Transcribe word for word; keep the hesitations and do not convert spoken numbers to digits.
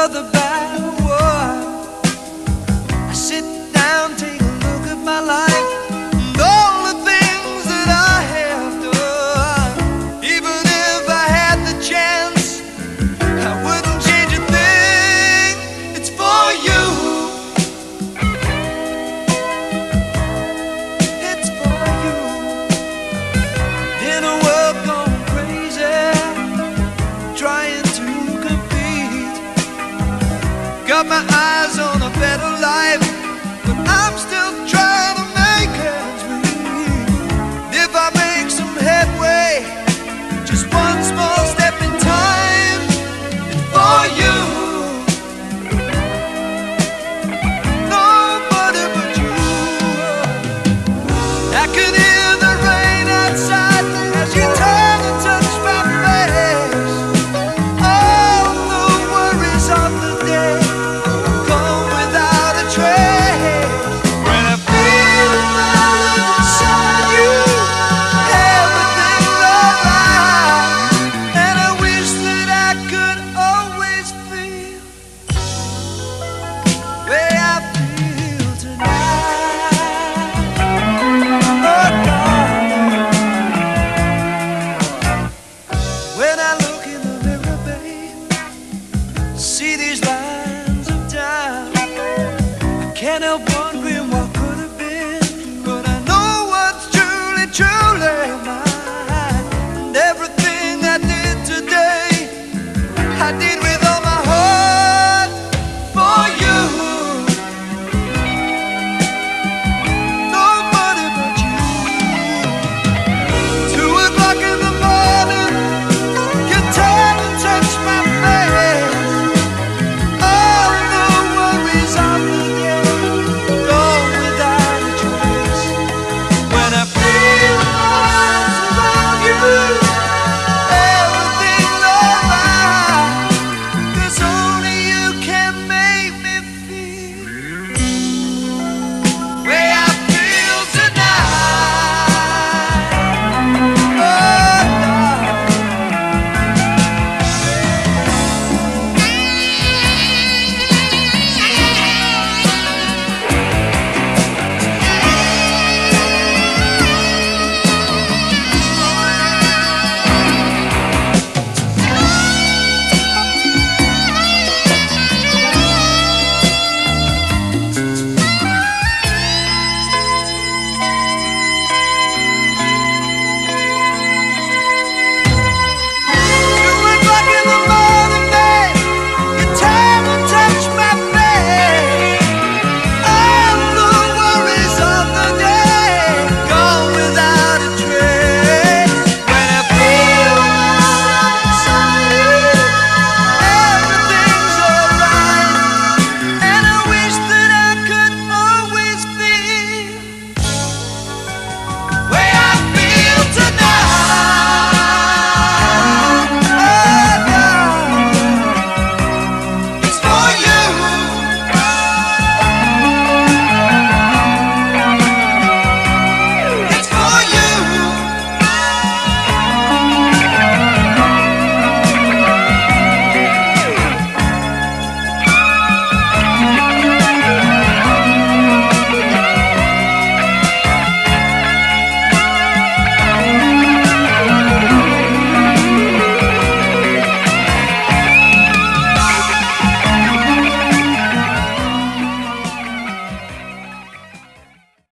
another bad war. I sit down, take a look at my life and all the things that I have done. Even if I had the chance, I wouldn't change a thing. It's for you. It's for you. In a world gone crazy, trying to compete, got my eyes on a better life, but I'm still trying to make ends meet. If I make some headway, just one small step in time, it's for you. Nobody but you. I can hear the rain outside as you turn and touch my face. All the worries of the day come without a trace. When I feel my love inside you, everything's alright. And I wish that I could always feel the way I feel tonight. Oh, darling. When I look in the mirror, babe, see these lines of doubt, I can't help